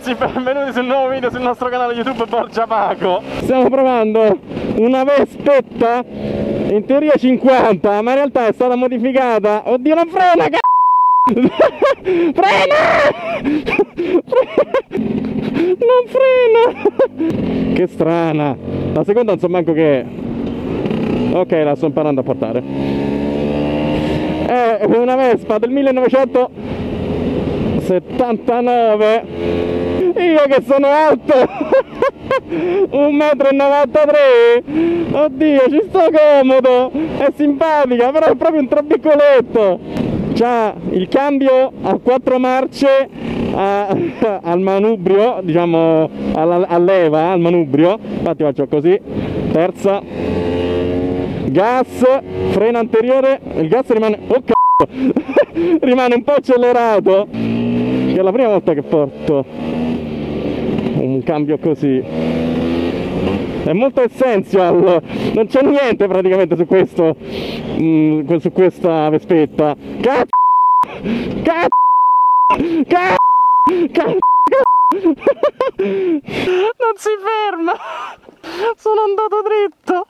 ragazzi, benvenuti sul nuovo video sul nostro canale YouTube Borgia Paco. Stiamo provando una Vespetta, in teoria 50, ma in realtà è stata modificata. Oddio, non frena, frena! Non frena! Che strana. La seconda non so manco che è. Ok, la sto imparando a portare. È una Vespa del 1979. Io che sono alto 1,93 m. Oddio, ci sto comodo. È simpatica, però è proprio un trabiccoletto. C'ha il cambio a 4 marce al manubrio, diciamo a leva, al manubrio. Infatti faccio così. Terza. Gas, freno anteriore. Il gas rimane... oh c***o! Rimane un po' accelerato. Che è la prima volta che porto un cambio così. È molto essential. Non c'è niente praticamente su questo, su questa Vespetta. Cazzo! Cazzo! Cazzo! Cazzo! Non si ferma. Sono andato dritto.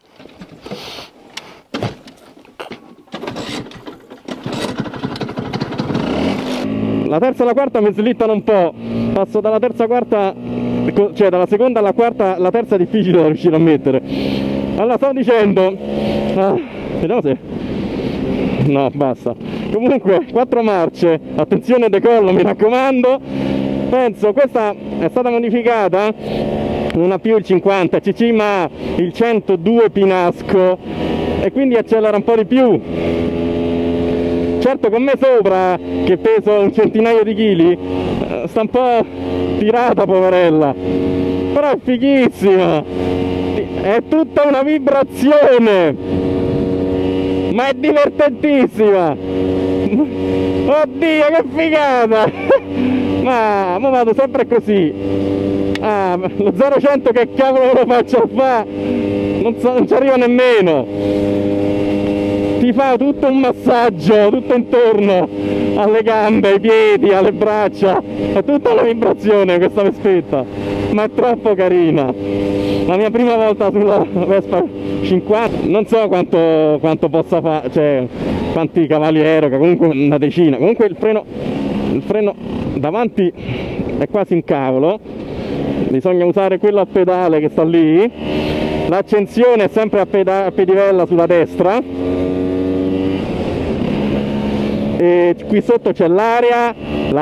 La terza e la quarta mi slittano un po'. Passo dalla terza a quarta, cioè dalla seconda alla quarta, la terza è difficile da riuscire a mettere. Allora, stavo dicendo, vediamo se... no, basta. Comunque 4 marce, attenzione decollo, mi raccomando. Penso questa è stata modificata, non ha più il 50 cc ma il 102 Pinasco, e quindi accelera un po' di più. Certo, con me sopra, che peso un centinaio di chili, sta un po' tirata, poverella, però è fighissima. È tutta una vibrazione, ma è divertentissima. Oddio, che figata! Ma vado sempre così. Lo 0-100 che cavolo lo faccio a fare? Non ci arriva nemmeno. Ti fa tutto un massaggio, tutto intorno alle gambe, ai piedi, alle braccia. È tutta una vibrazione questa Vespetta, ma è troppo carina. La mia prima volta sulla Vespa 50, non so quanto possa fare, cioè quanti cavalli eroga, comunque una decina. Comunque il freno davanti è quasi un cavolo, bisogna usare quello a pedale che sta lì. L'accensione è sempre a pedivella sulla destra. E qui sotto c'è l'aria,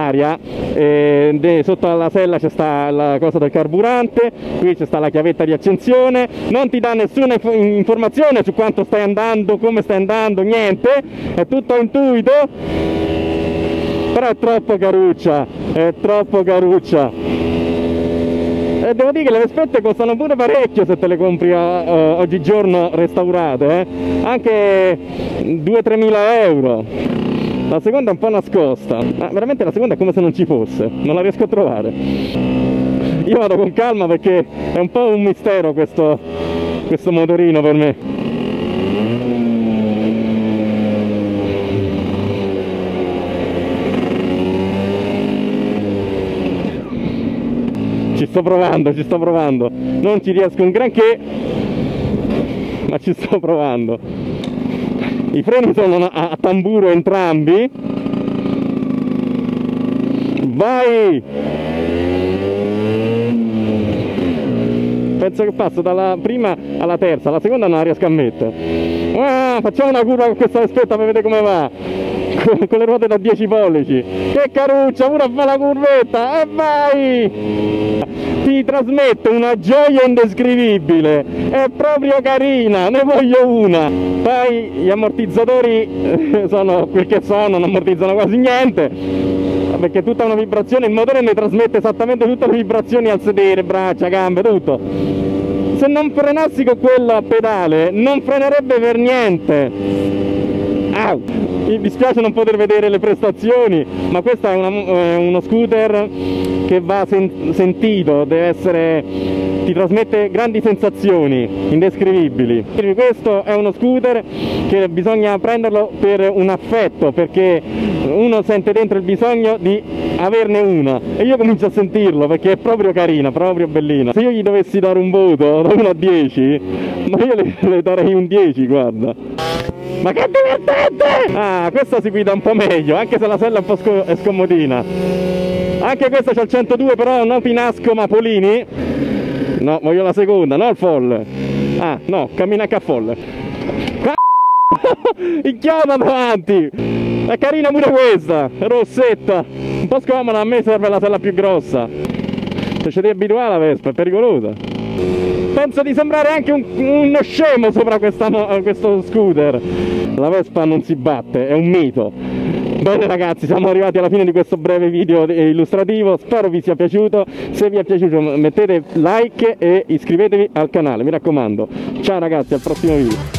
sotto alla sella c'è sta la cosa del carburante, qui c'è sta la chiavetta di accensione. Non ti dà nessuna informazione su quanto stai andando, come stai andando, niente, è tutto intuito, però è troppo caruccia, è troppo caruccia. E devo dire che le Vespette costano pure parecchio se te le compri oggigiorno restaurate, anche 2-3 mila euro. La seconda è un po' nascosta, ma veramente la seconda è come se non ci fosse, non la riesco a trovare. Io vado con calma perché è un po' un mistero questo motorino per me. Ci sto provando, non ci riesco un granché, ma ci sto provando. I freni sono a tamburo entrambi. Vai! Penso che passo dalla prima alla terza, la seconda non la riesco a mettere. Facciamo una curva con questa Vespetta per vedere come va. Con le ruote da 10 pollici. Che caruccia, pure a fare la curvetta! E vai! Ti trasmette una gioia indescrivibile, è proprio carina, ne voglio una. Poi gli ammortizzatori sono quel che sono, non ammortizzano quasi niente, perché è tutta una vibrazione, il motore ne trasmette esattamente tutte le vibrazioni al sedere, braccia, gambe, tutto. Se non frenassi con quello a pedale non frenerebbe per niente. Au! Mi dispiace non poter vedere le prestazioni, ma questo è uno scooter che va sentito, deve essere ti trasmette grandi sensazioni indescrivibili. Questo è uno scooter che bisogna prenderlo per un affetto, perché uno sente dentro il bisogno di averne una, e io comincio a sentirlo perché è proprio carina, proprio bellina. Se io gli dovessi dare un voto da 1 a 10, ma io le darei un 10, guarda. Ma che divertente! Ah, questa si guida un po' meglio, anche se la sella è un po' è scomodina. Anche questa c'ha il 102, però non Pinasco ma Polini. No, voglio la seconda, no il folle. Ah, no, cammina anche a folle. Inchiona davanti. È carina pure questa, rossetta. Un po' scomoda, a me serve la sella più grossa. Se ci devi abituare alla Vespa, è pericolosa. Penso di sembrare anche uno scemo sopra questo scooter. La Vespa non si batte, è un mito. Bene ragazzi, siamo arrivati alla fine di questo breve video illustrativo, spero vi sia piaciuto. Se vi è piaciuto mettete like e iscrivetevi al canale, mi raccomando. Ciao ragazzi, al prossimo video.